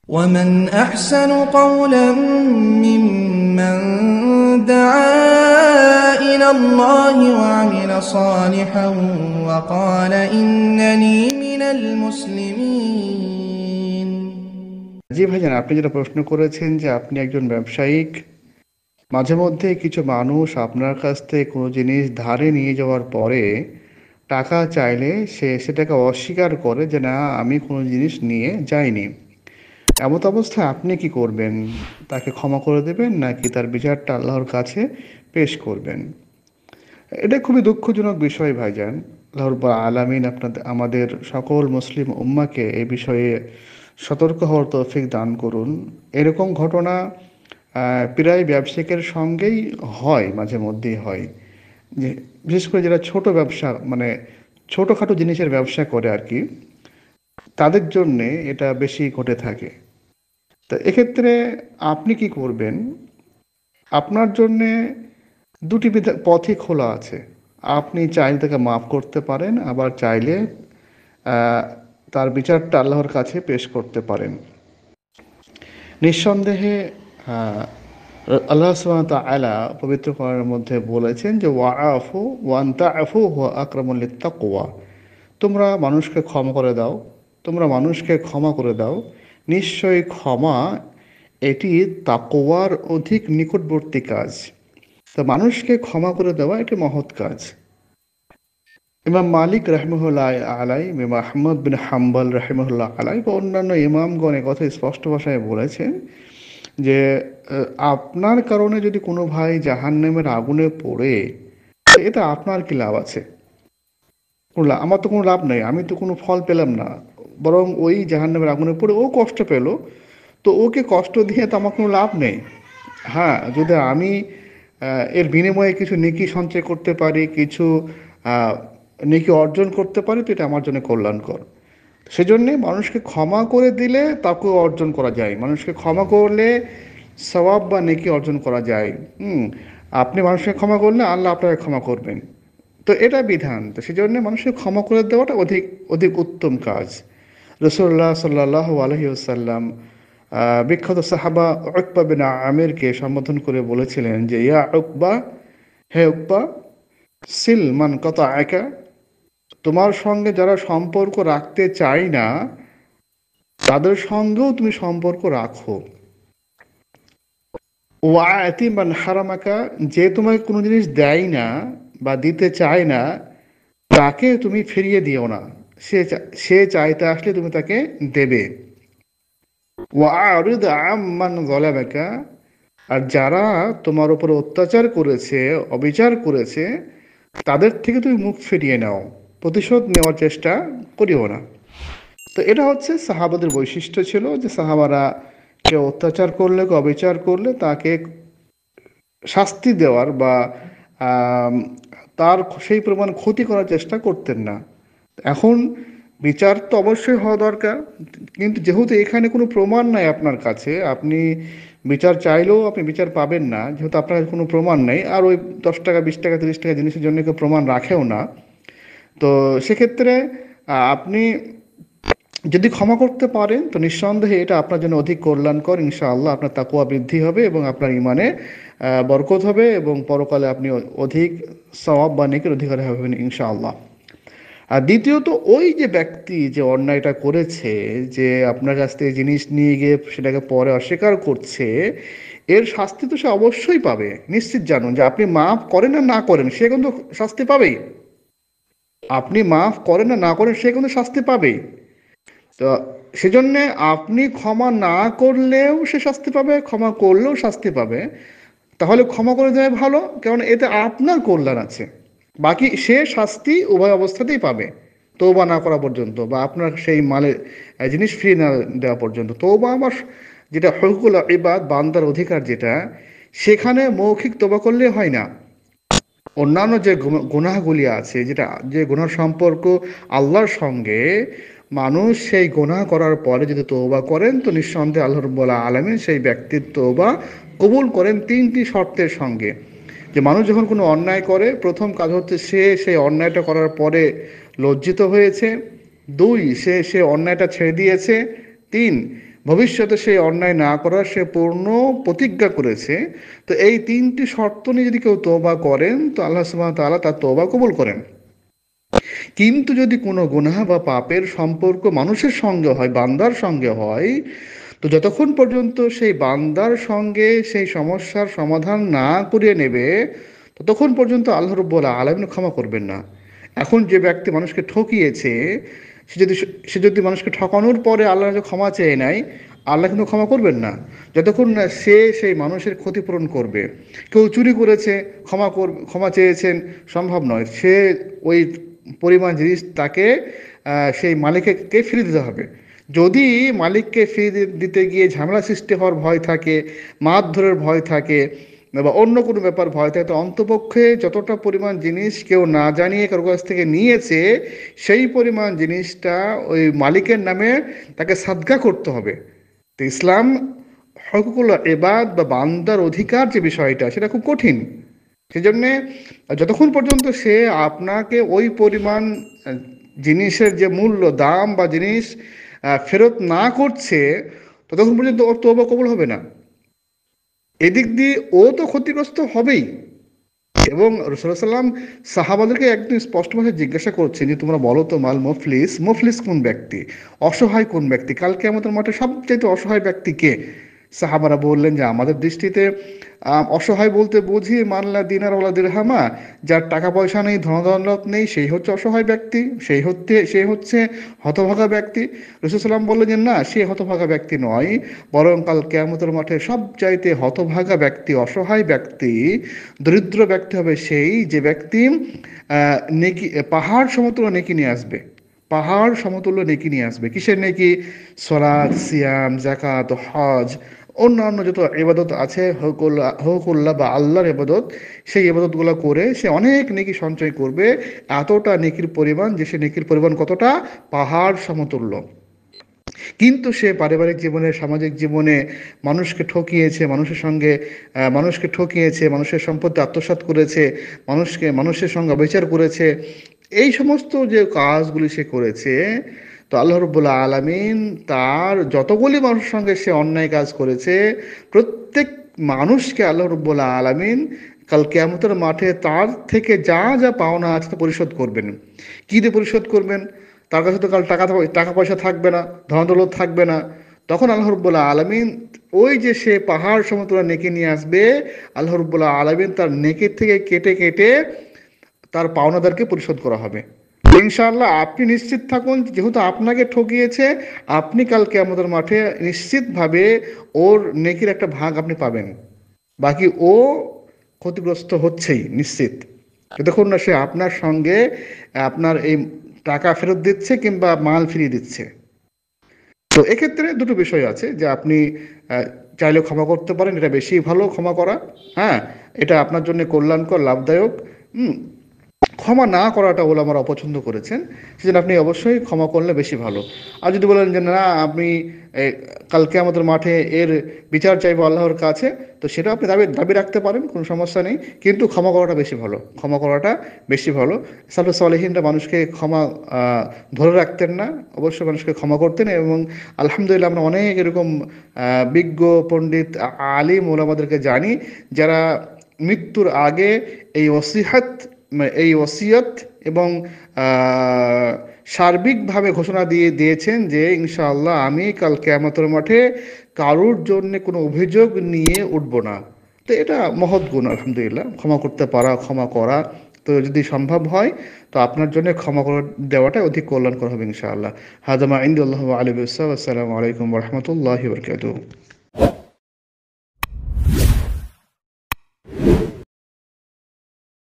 ومن أحسن قولا ممن دعا إلى الله وعمل صالحا وقال إنني من المسلمين। জি ভাইজান, আপনি যেটা প্রশ্ন করেছেন যে আপনি একজন ব্যবসায়িক, মাঝে মধ্যে কিছু মানুষ আপনার কাছ থেকে কোনো জিনিস ধারে নিয়ে যাওয়ার পরে টাকা চাইলে সে সেটাকে অস্বীকার করে যে না, আমি কোনো জিনিস নিয়ে যাইনি। এমত অবস্থায় আপনি কি করবেন? তাকে ক্ষমা করে দেবেন নাকি তার বিচারটা আল্লাহর কাছে পেশ করবেন? এটা খুবই দুঃখজনক বিষয় ভাইজান। আল্লাহ রাব্বুল আলামিন আমাদের সকল মুসলিম উম্মাহকে এই বিষয়ে সতর্ক হওয়ার তৌফিক দান করুন। এরকম ঘটনা প্রায় ব্যবসায়িকের সঙ্গেই হয়, মাঝে মধ্যেই হয়। যে বিশেষ করে যারা ছোট ব্যবসা, মানে ছোটোখাটো জিনিসের ব্যবসা করে আর কি, তাদের জন্যে এটা বেশি ঘটে থাকে। তো এক্ষেত্রে আপনি কি করবেন? আপনার জন্যে দুটি পথই খোলা আছে। আপনি চাইলে তাকে মাফ করতে পারেন, আবার চাইলে আহ, তার বিচারটা আল্লাহর কাছে পেশ করতে পারেন। নিঃসন্দেহে আহ, আল্লাহ সুবহানাহু ওয়া তাআলা পবিত্র কোরআনের মধ্যে বলেছেন যে ওয়াআফু ওয়ান তা'ফু হুয়া আকরামুল লিত্তাকওয়া। তোমরা মানুষকে ক্ষমা করে দাও, তোমরা মানুষকে ক্ষমা করে দাও, নিশ্চয়ই ক্ষমা এটি তাকওয়ার অধিক নিকটবর্তী কাজ। তো মানুষকে ক্ষমা করে দেওয়া একটি মহৎ কাজ। ইমাম মালিক রাহিমাহুল্লাহ আলাই, ইমাম আহমদ বিন হাম্বল রাহিমাহুল্লাহ আলাই বা অন্যান্য ইমামগণ কথা স্পষ্ট ভাষায় বলেছেন যে আপনার কারণে যদি কোনো ভাই জাহান্নামের আগুনে পড়ে, এটা আপনার কি লাভ আছে? আমার তো কোনো লাভ নেই, আমি তো কোনো ফল পেলাম না, বরং ওই জাহান্নামের আগুনে পড়ে ও কষ্ট পেল, তো ওকে কষ্ট দিয়ে তো আমার কোনো লাভ নেই। হ্যাঁ, যদি আমি এর বিনিময়ে কিছু নেকি সঞ্চয় করতে পারি, কিছু আহ, নেকি অর্জন করতে পারি, তো এটা আমার জন্য কল্যাণকর। সেজন্যে মানুষকে ক্ষমা করে দিলে তাকেও অর্জন করা যায়, মানুষকে ক্ষমা করলে সওয়াব বা নেকি অর্জন করা যায়। হুম, আপনি মানুষকে ক্ষমা করলে আল্লাহ আপনাকে ক্ষমা করবেন। তো এটা বিধান, তো সেজন্য মানুষকে ক্ষমা করে দেওয়াটা অধিক অধিক উত্তম কাজ। রাসূলুল্লাহ সাল্লাল্লাহু আলাইহি ওয়াসাল্লাম বিখ্যাত সাহাবা উকবা বিন আমিরকে সম্বোধন করে বলেছিলেন যে ইয়া উকবা, হে উকবা, সিল মান কাতাআকা, তোমার সঙ্গে যারা সম্পর্ক রাখতে চায় না তাদের সঙ্গেও তুমি সম্পর্ক রাখো। ওয়াতি মান হারামাকা, যে তোমাকে কোনো জিনিস দেয় না বা দিতে চায় না তাকে তুমি ফিরিয়ে দিও না, সে চাইতে আসলে তুমি তাকে দেবে। ওয়ারিদ আম্মান যালামাকা, আর যারা তোমার উপর অত্যাচার করেছে, অবিচার করেছে, তাদের থেকে তুমি মুখ ফিরিয়ে নাও, প্রতিশোধ নেওয়ার চেষ্টা করিও না। তো এটা হচ্ছে সাহাবাদের বৈশিষ্ট্য ছিল যে সাহাবারা কেউ অত্যাচার করলে, কেউ অবিচার করলে তাকে শাস্তি দেওয়ার বা আম, তার সেই পরিমাণ ক্ষতি করার চেষ্টা করতেন না। এখন বিচার তো অবশ্যই হওয়া দরকার, কিন্তু যেহেতু এখানে কোনো প্রমাণ নাই আপনার কাছে, আপনি বিচার চাইলেও আপনি বিচার পাবেন না, যেহেতু আপনার কাছে কোনো প্রমাণ নেই, আর ওই 10 টাকা 20 টাকা 30 টাকা জিনিসের জন্য কেউ প্রমাণ রাখেও না। তো সেক্ষেত্রে আপনি যদি ক্ষমা করতে পারেন তো নিঃসন্দেহে এটা আপনার জন্য অধিক কল্যাণকর। ইনশাআল্লাহ আপনার তাকওয়া বৃদ্ধি হবে এবং আপনার ইমানে বরকত হবে এবং পরকালে আপনি অধিক সওয়াব বা নেকির অধিকারী হবেন ইনশাআল্লাহ। আর দ্বিতীয়ত, ওই যে ব্যক্তি যে অন্যায়টা করেছে, যে আপনার কাছ থেকে জিনিস নিয়ে গিয়ে সেটাকে পরে অস্বীকার করছে, এর শাস্তি তো সে অবশ্যই পাবে। নিশ্চিত জানুন যে আপনি মাফ করেন আর না করেন সে কিন্তু শাস্তি পাবেই। আপনি মাফ করেন আর না করেন সে কিন্তু শাস্তি পাবেই। তো সেজন্যে আপনি ক্ষমা না করলেও সে শাস্তি পাবে, ক্ষমা করলেও শাস্তি পাবে। তাহলে ক্ষমা করে দেওয়া ভালো, কারণ এতে আপনার কল্যাণ আছে। বাকি সে শাস্তি উভয় অবস্থাতেই পাবে, তওবা না করা পর্যন্ত বা আপনার সেই মালের জিনিস ফিরিয়ে না দেওয়া পর্যন্ত। তওবা আমার যেটা হুকুকুল ইবাদ, বান্দার অধিকার যেটা, সেখানে মৌখিক তওবা করলে হয় না। অন্যান্য যে গুনাহগুলি আছে, যেটা যে গুনাহ সম্পর্ক আল্লাহর সঙ্গে, মানুষ সেই গুনাহ করার পরে যদি তওবা করেন তো নিঃসন্দেহে আল্লাহ রাব্বুল আলামিন সেই ব্যক্তির তওবা কবুল করেন 3টি শর্তের সঙ্গে। যে মানুষ যখন কোনো অন্যায় করে, প্রথম কাজ হচ্ছে সে সেই অন্যায়টা করার পরে লজ্জিত হয়েছে, 2 সে অন্যায়টা ছেড়ে দিয়েছে, 3 ভবিষ্যতে সে অন্যায় না করার সে পূর্ণ প্রতিজ্ঞা করেছে। তো এই 3টি শর্ত নিয়ে যদি কেউ তওবা করেন তো আল্লাহ সুবহানাহু ওয়া তাআলা তার তওবা কবুল করেন। কিন্তু যদি কোনো গুনাহ বা পাপের সম্পর্ক মানুষের সঙ্গে হয়, বান্দার সঙ্গে হয়, তো যতক্ষণ পর্যন্ত সেই বান্দার সঙ্গে সেই সমস্যার সমাধান না করিয়ে নেবে, ততক্ষণ পর্যন্ত আল্লাহ রাব্বুল আলামিন ক্ষমা করবেন না। এখন যে ব্যক্তি মানুষকে ঠকিয়েছে, সে যদি মানুষকে ঠকানোর পরে আল্লাহর কাছে ক্ষমা চেয়ে নেয়, আল্লাহ কিন্তু ক্ষমা করবেন না যতক্ষণ না সে সেই মানুষের ক্ষতিপূরণ করবে। কেউ চুরি করেছে, ক্ষমা চেয়েছেন, সম্ভব নয়। সে ওই পরিমাণ জিনিস তাকে সেই মালিককে ফিরিয়ে দিতে হবে। যদি মালিককে ফিরিয়ে দিতে গিয়ে ঝামেলা সৃষ্টি হওয়ার ভয় থাকে, মারধরের ভয় থাকে, বা অন্য কোনো ব্যাপার ভয় থাকে, তো অন্তপক্ষে যতটা পরিমাণ জিনিস কেউ না জানিয়ে কারো কাছ থেকে নিয়েছে সেই পরিমাণ জিনিসটা ওই মালিকের নামে তাকে সাদকা করতে হবে। তো ইসলাম হকুকুল ইবাদ বা বান্দার অধিকার যে বিষয়টা সেটা খুব কঠিন। সেজন্যে যতক্ষণ পর্যন্ত সে আপনাকে ওই পরিমাণ জিনিসের যে মূল্য দাম বা জিনিস ফেরত না করছে, ততক্ষণ পর্যন্ত ওর তওবা কবুল হবে না। এদিক দিয়ে ও তো ক্ষতিগ্রস্ত হবেই। এবং রাসূলুল্লাহ সাল্লাম সাহাবাদেরকে একদম স্পষ্ট ভাষায় জিজ্ঞাসা করছেন যে তোমরা বলো তো মাল মুফলিস, মুফলিস কোন ব্যক্তি, অসহায় কোন ব্যক্তি, কাল কিয়ামতের মাঠে সবচেয়ে অসহায় ব্যক্তি কে? সাহাবারা বললেন যে আমাদের দৃষ্টিতে অসহায় বলতে বুঝি মাল্লা দিনার ওয়ালা দিরহামা, যার টাকা পয়সা নেই, ধনদৌলত নেই, সেই হচ্ছে অসহায় ব্যক্তি, সে হচ্ছে হতভাগা ব্যক্তি। রাসূল সাল্লাম বললেন যে না, সে হতভাগা ব্যক্তি নয়, বরং কাল কিয়ামতের মাঠে সবচাইতে হতভাগা ব্যক্তি, অসহায় ব্যক্তি, দরিদ্র ব্যক্তি হবে সেই যে ব্যক্তি নেকি পাহাড় সমতুল্য নেকি নিয়ে আসবে। পাহাড় সমতুল্য নেকি নিয়ে আসবে। কিসের নেকি? সালাত, সিয়াম, যাকাত, হজ, অন্যান্য যত ইবাদত আছে, হকুল্লাহ বা আল্লাহর ইবাদত, সেই ইবাদতগুলো করে সে অনেক নেকি সঞ্চয় করবে। এতটা নেকির পরিমাণ, যে সে নেকির পরিমাণ কতটা? পাহাড় সমতুল্য। কিন্তু সে পারিবারিক জীবনে, সামাজিক জীবনে মানুষকে ঠকিয়েছে, মানুষকে ঠকিয়েছে, মানুষের সম্পত্তি আত্মসাৎ করেছে, মানুষের সঙ্গে অবিচার করেছে। এই সমস্ত যে কাজগুলি সে করেছে, তো আল্লাহ রাব্বুল আলামিন তার যতগুলি মানুষের সঙ্গে সে অন্যায় কাজ করেছে, প্রত্যেক মানুষকে আল্লাহ রাব্বুল আলামিন কাল কিয়ামতের মাঠে তার থেকে যা যা পাওনা আছে তা পরিশোধ করবেন। কী দিয়ে পরিশোধ করবেন? তার কাছে তো কাল টাকা পয়সা থাকবে না, ধনদৌলত থাকবে না। তখন আল্লাহ রাব্বুল আলামিন ওই যে সে পাহাড় সমতুল্য নেকি নিয়ে আসবে, আল্লাহ রাব্বুল আলামিন তার নেকির থেকে কেটে কেটে তার পাওনাদারকে পরিশোধ করা হবে। ইনশাআল্লাহ আপনি নিশ্চিত থাকুন, যেহেতু আপনাকে ঠকিয়েছে, আপনি কাল কিয়ামতের মাঠে নিশ্চিতভাবে ওর নেকির একটা ভাগ আপনি পাবেন। বাকি ও ক্ষতিগ্রস্ত হচ্ছেই নিশ্চিত, যতক্ষণ না সে আপনার সঙ্গে আপনার এই টাকা ফেরত দিচ্ছে কিংবা মাল ফিরিয়ে দিচ্ছে। তো এক্ষেত্রে দুটো বিষয় আছে, যে আপনি চাইলে ক্ষমা করতে পারেন, এটা বেশি ভালো ক্ষমা করা। হ্যাঁ, এটা আপনার জন্য কল্যাণকর, লাভদায়ক। ক্ষমা না করাটা ওলামারা অপছন্দ করেছেন, সেজন্য আপনি অবশ্যই ক্ষমা করলে বেশি ভালো। আর যদি বলেন যে না, আপনি কাল কিয়ামতের মাঠে এর বিচার চাইবো আল্লাহর কাছে, তো সেটা আপনি দাবি রাখতে পারেন, কোনো সমস্যা নেই। কিন্তু ক্ষমা করাটা বেশি ভালো, ক্ষমা করাটা বেশি ভালো। সালফুস সালেহিনরা মানুষকে ক্ষমা ধরে রাখতেন না, অবশ্যই মানুষকে ক্ষমা করতেন। এবং আলহামদুলিল্লাহ আমরা অনেক এরকম বিজ্ঞ পণ্ডিত আলিম ওলামাদেরকে জানি, যারা মৃত্যুর আগে এই ওসিয়ত এবং সার্বিকভাবে ঘোষণা দিয়েছেন যে ইনশাআল্লাহ আমি কাল কিয়ামতের মাঠে কারোর জন্য কোনো অভিযোগ নিয়ে উঠব না। তো এটা মহৎ গুণ, আলহামদুলিল্লাহ, ক্ষমা করতে পারা, ক্ষমা করা। তো যদি সম্ভব হয় তো আপনার জন্য ক্ষমা করে দেওয়াটা অধিক কল্যাণকর হবে ইনশাআল্লাহ। হাদামা ইনদাল্লাহি ওয়া আলাইহি ওয়াসাল্লাম। আসসালামু আলাইকুম ওয়া রাহমাতুল্লাহি ওয়া বারাকাতুহু।